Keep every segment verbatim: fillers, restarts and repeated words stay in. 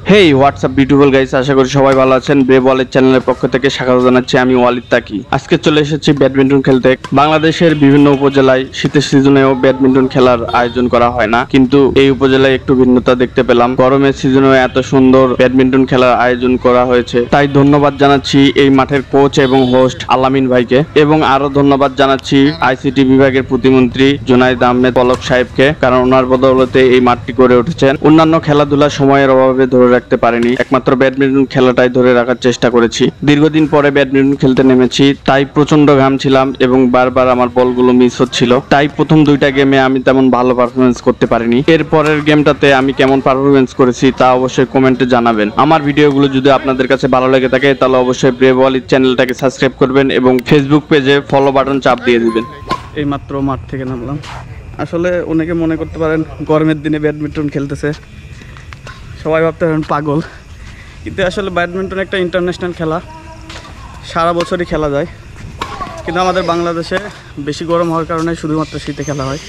হেই what's up beautiful guys, আশা করি সবাই ভালো আছেন। ব্রেভ ওয়ালেট চ্যানেলের পক্ষ থেকে স্বাগত জানাচ্ছি আমি ওয়ালিদ তাকি। আজকে চলে এসেছি ব্যাডমিন্টন খেলতে। বাংলাদেশের বিভিন্ন উপজেলায় শীতের সিজনেও ব্যাডমিন্টন খেলার আয়োজন করা হয় না, কিন্তু এই উপজেলায় একটু ভিন্নতা দেখতে পেলাম। গরমের সিজনেও এত সুন্দর ব্যাডমিন্টন খেলার আয়োজন করা হয়েছে, তাই ধন্যবাদ জানাচ্ছি এই মাঠের কোচ এবং হোস্ট আলামিন ভাইকে, এবং আরো ধন্যবাদ জানাচ্ছি আইসিটি বিভাগের প্রতিমন্ত্রী জুনাইদ আহমেদ পলক সাহেবকে, কারণ ওনার বদৌলতে এই মাঠটি গড়ে উঠেছেন। অন্যান্য খেলাধুলা সময়ের অভাবে ধরে রাখতে পারিনি, একমাত্র ব্যাডমিন্টন খেলাটাই ধরে রাখার চেষ্টা করেছি। দীর্ঘদিন পরে ব্যাডমিন্টন খেলতে নেমেছি, তাই প্রচন্ড ঘাম ছিলাম এবং বারবার আমার বলগুলো মিস হচ্ছিল, তাই প্রথম দুইটা গেমে আমি তেমন ভালো পারফরমেন্স করতে পারিনি। এর পরের গেমটাতে আমি কেমন পারফরমেন্স করেছি তা অবশ্যই কমেন্টে জানাবেন। আমার ভিডিওগুলো যদি আপনাদের কাছে ভালো লেগে থাকে তাহলে অবশ্যই ব্রেভ ওয়ালেট চ্যানেলটাকে সাবস্ক্রাইব করবেন এবং ফেসবুক পেজে ফলো বাটন চাপ দিয়ে দিবেন। এই মাত্র মাঠ থেকে নামলাম। আসলে অনেকে মনে করতে পারেন গরমের দিনে ব্যাডমিন্টন খেলতেছে, সবাই ভাবতে পারেন পাগল, কিন্তু আসলে ব্যাডমিন্টন একটা ইন্টারন্যাশনাল খেলা, সারা বছরই খেলা যায়। কিন্তু আমাদের বাংলাদেশে বেশি গরম হওয়ার কারণে শুধুমাত্র শীতে খেলা হয়।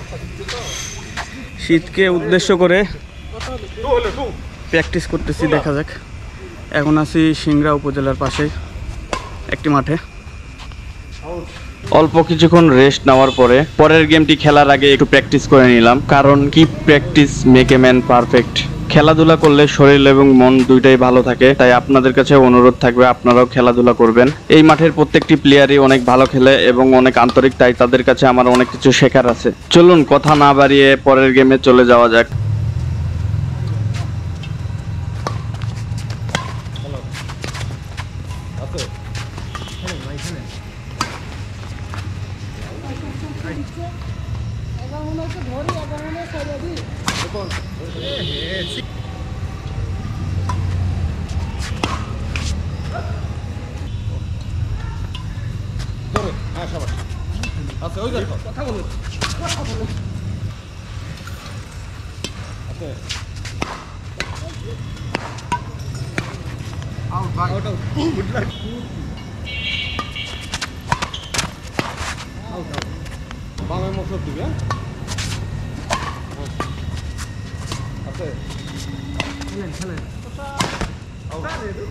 শীতকে উদ্দেশ্য করে প্র্যাকটিস করতেছি, দেখা যাক। এখন আছি সিংড়া উপজেলার পাশে একটি মাঠে। অল্প কিছুক্ষণ রেস্ট নেওয়ার পরে পরের গেমটি খেলার আগে একটু প্র্যাকটিস করে নিলাম, কারণ কি practice make a man perfect. খেলাধুলা করলে শরীর এবং মন দুইটাই ভালো থাকে, তাই আপনাদের কাছে অনুরোধ থাকবে আপনারাও খেলাধুলা করবেন। এই মাঠের প্রত্যেকটি প্লেয়ারই অনেক ভালো খেলে এবং অনেক আন্তরিক, তাই তাদের কাছে আমার অনেক কিছু শেখার আছে। চলুন কথা না বাড়িয়ে পরের গেমে চলে যাওয়া যাক। আচ্ছা ওই দেখো কথা বলো কথা বলো আচ্ছা out out out good luck out out বাংলায় মশলা দিবে আচ্ছা খেলেন খেলেন out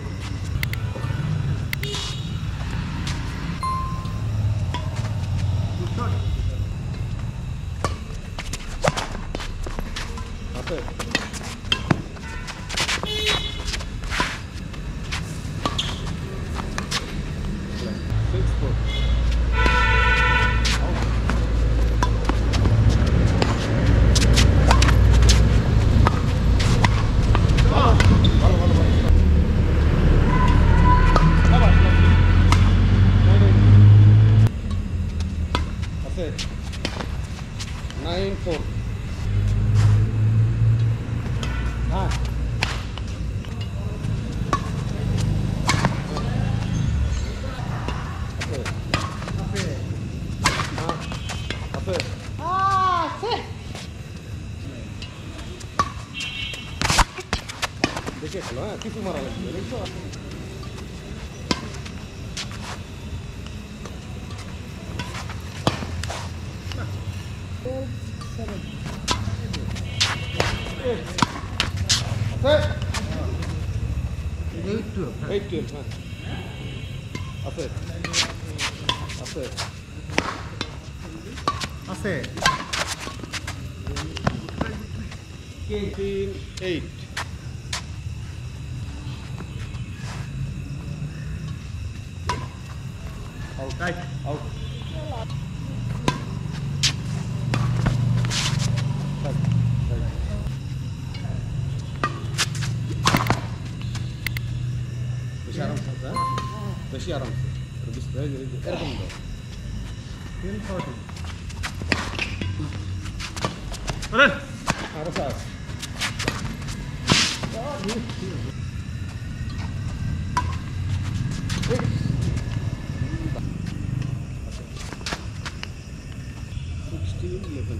nine four. Ah. Okay. Okay. Ah. Okay. Ah, sí. দেখে খেলো, হ্যাঁ কিছু মারা লাগবে দেখছো। Eight twelve. Eight twelve. আছে আছে আছে fifteen eight. Out. Right. Out. বেশি আরাম থাকবে, বেশি আরাম এরকম দাও টেন ফর্টি আরো সাত সিক্সটিন ইলেভেন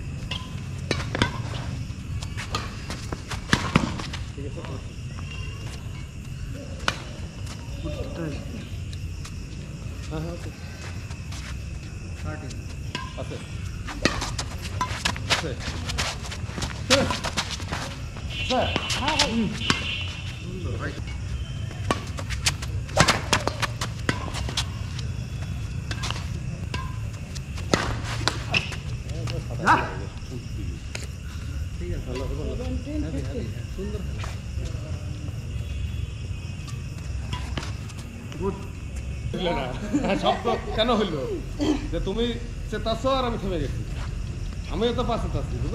ঠিক আছে। হ্যাঁ হ্যাঁ ওকে থার্টি আছে আছে স্যার হ্যাঁ শব্দ কেন হইল যে তুমি চেতাছো আর আমি থেমে গেছি, আমিও তো পাশে আছি, বুঝলো?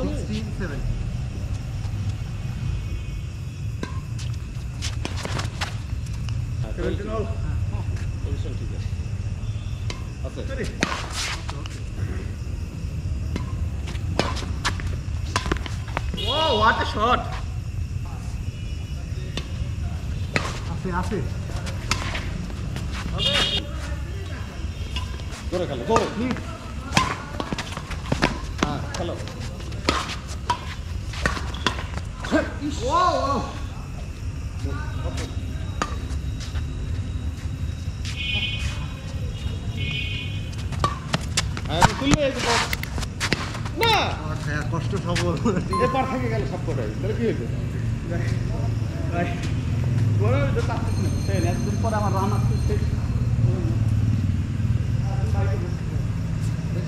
পজিশন ঠিক আছে। আছে Wow, what a shot! আছে আছে জোরে খেলো, জোরে। হ্যাঁ খেলো। Wow! হ্যাঁ তুললে এই যে বল। না কষ্ট সবল এবার থেকে গেল সব কটাই, তাহলে কি হয়েছে? একদিন পরে আমার রান আসছে